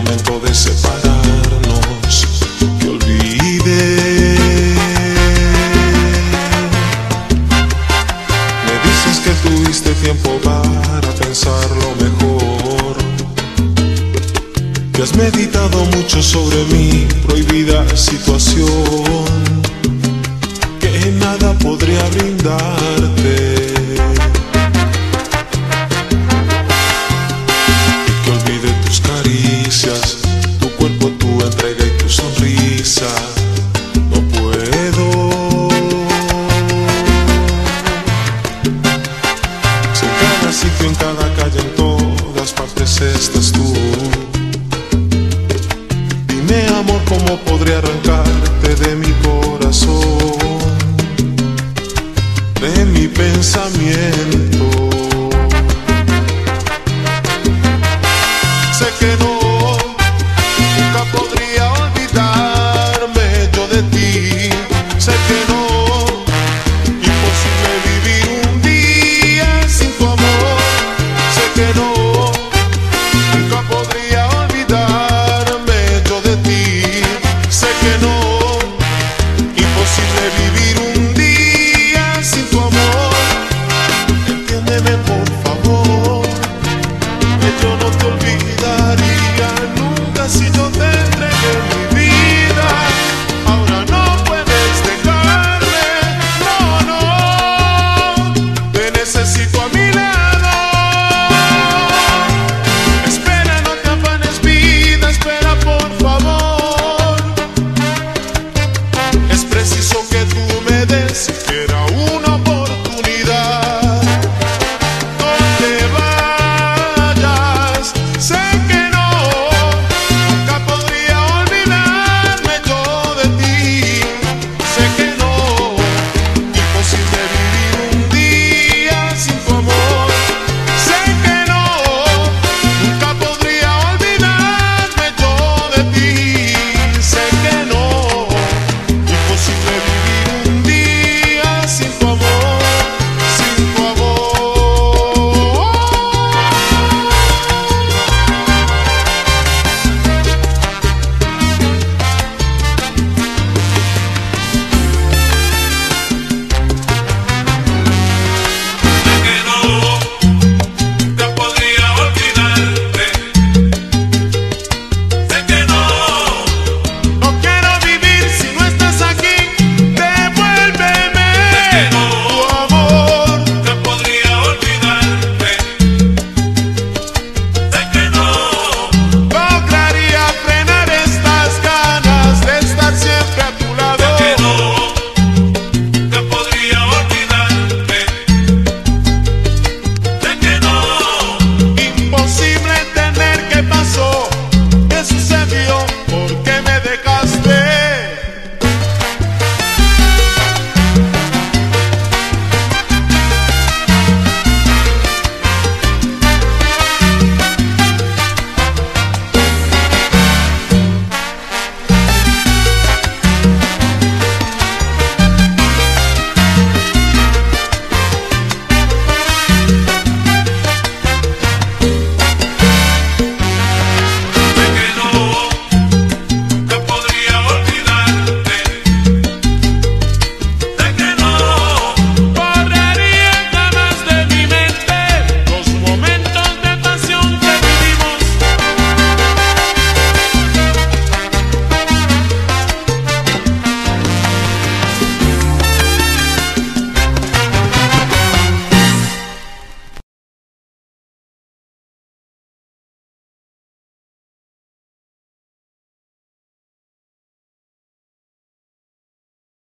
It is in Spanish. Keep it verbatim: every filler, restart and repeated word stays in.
momento de separarnos, que olvidé. Me dices que tuviste tiempo para pensarlo mejor, que has meditado mucho sobre mi prohibida situación, que nada podría brindarte, y que olvide tus caricias, tu cuerpo, tu entrega y tu sonrisa. No puedo. Si en cada sitio, en cada calle, en todas partes estás tú, dime, amor, cómo podría arrancarte de mi corazón, de mi pensamiento.